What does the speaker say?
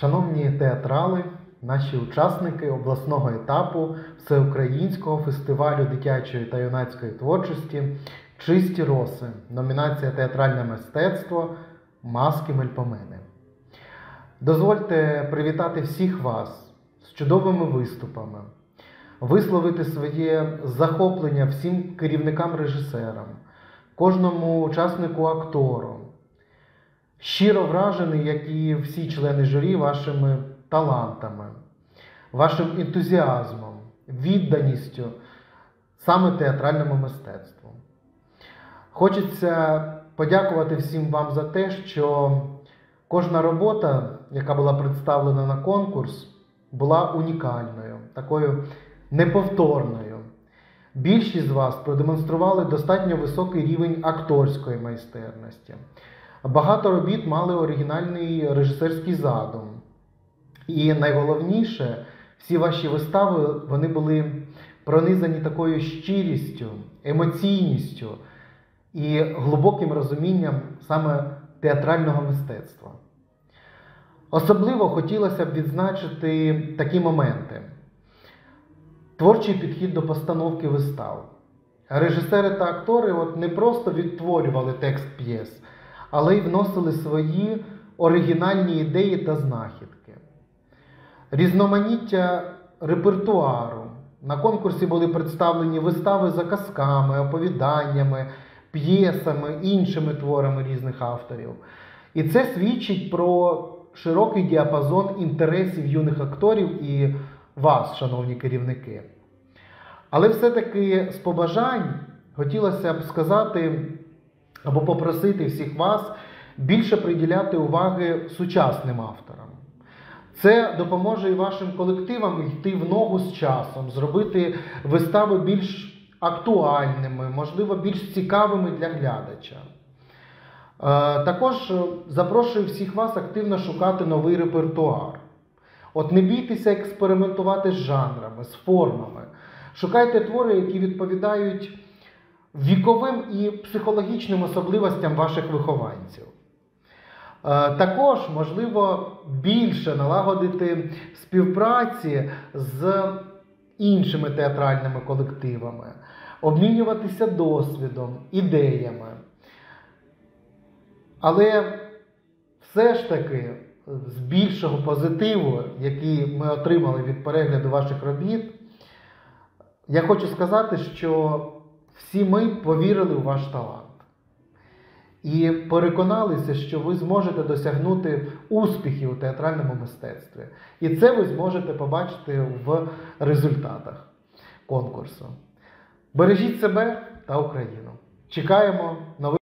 Шановні театрали, наші учасники обласного етапу Всеукраїнського фестивалю дитячої та юнацької творчості «Чисті роси», номінація «Театральне мистецтво. Маски Мельпомени». Дозвольте привітати всіх вас з чудовими виступами, висловити своє захоплення всім керівникам-режисерам, кожному учаснику-актору. Щиро вражений, як і всі члени журі, вашими талантами, вашим ентузіазмом, відданістю саме театральному мистецтву. Хочеться подякувати всім вам за те, що кожна робота, яка була представлена на конкурс, була унікальною, такою неповторною. Більшість з вас продемонстрували достатньо високий рівень акторської майстерності. Багато робіт мали оригінальний режисерський задум. І найголовніше, всі ваші вистави, вони були пронизані такою щирістю, емоційністю і глибоким розумінням саме театрального мистецтва. Особливо хотілося б відзначити такі моменти. Творчий підхід до постановки вистав. Режисери та актори не просто відтворювали текст п'єс, але й вносили свої оригінальні ідеї та знахідки. Різноманіття репертуару. На конкурсі були представлені вистави за казками, оповіданнями, п'єсами, іншими творами різних авторів. І це свідчить про широкий діапазон інтересів юних акторів і вас, шановні керівники. Але все-таки з побажань хотілося б сказати або попросити всіх вас більше приділяти уваги сучасним авторам. Це допоможе і вашим колективам йти в ногу з часом, зробити вистави більш актуальними, можливо, більш цікавими для глядача. Також запрошую всіх вас активно шукати новий репертуар. Не бійтеся експериментувати з жанрами, з формами. Шукайте твори, які відповідають віковим і психологічним особливостям ваших вихованців. Також, можливо, більше налагодити співпраці з іншими театральними колективами, обмінюватися досвідом, ідеями. Але все ж таки з більшого позитиву, який ми отримали від перегляду ваших робіт, я хочу сказати, що всі ми повірили у ваш талант. І переконалися, що ви зможете досягнути успіхів у театральному мистецтві. І це ви зможете побачити в результатах конкурсу. Бережіть себе та Україну. Чекаємо нових